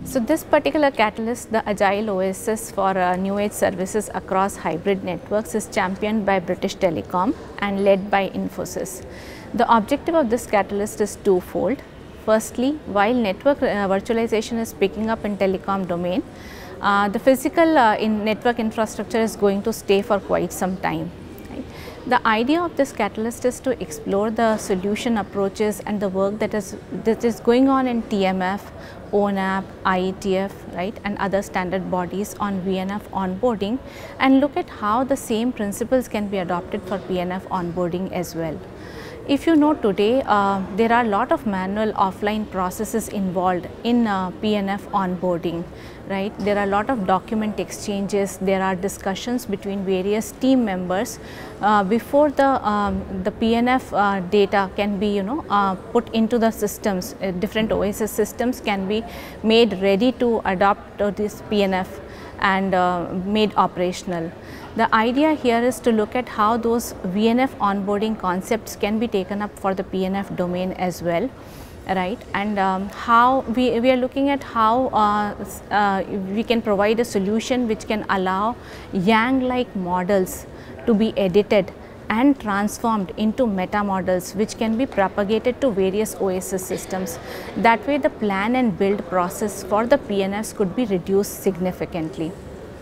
So this particular catalyst, the Agile OSS for new age services across hybrid networks, is championed by British Telecom and led by Infosys. The objective of this catalyst is twofold. Firstly, while network virtualization is picking up in telecom domain, the physical network infrastructure is going to stay for quite some time. The idea of this catalyst is to explore the solution approaches and the work that is going on in TMF, ONAP, IETF, right, and other standard bodies on VNF onboarding, and look at how the same principles can be adopted for PNF onboarding as well. If you know, today there are a lot of manual offline processes involved in PNF onboarding, right. There are a lot of document exchanges, there are discussions between various team members before the PNF data can be put into the systems. Different OSS systems can be made ready to adopt this PNF and made operational. The idea here is to look at how those VNF onboarding concepts can be taken up for the PNF domain as well, right, and how we are looking at how we can provide a solution which can allow Yang-like models to be edited and transformed into meta models which can be propagated to various OSS systems. That way the plan and build process for the PNFs could be reduced significantly.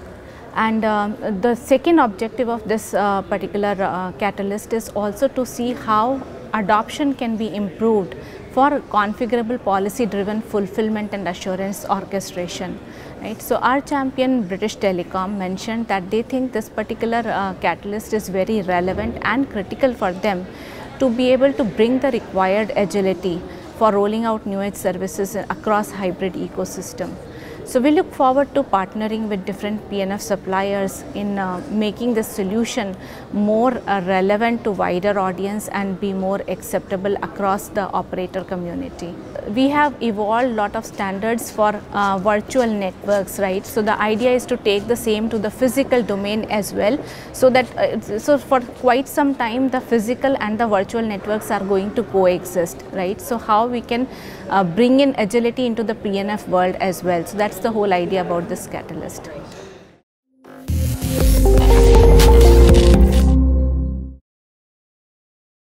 And the second objective of this particular catalyst is also to see how adoption can be improved for configurable policy driven fulfillment and assurance orchestration, right. So our champion British Telecom mentioned that they think this particular catalyst is very relevant and critical for them to be able to bring the required agility for rolling out new age services across hybrid ecosystem. So we look forward to partnering with different PNF suppliers in making this solution more relevant to wider audience and be more acceptable across the operator community. We have evolved lot of standards for virtual networks, right. So the idea is to take the same to the physical domain as well, so that so for quite some time the physical and the virtual networks are going to coexist, right. So how we can bring in agility into the PNF world as well. So that's the whole idea about this catalyst.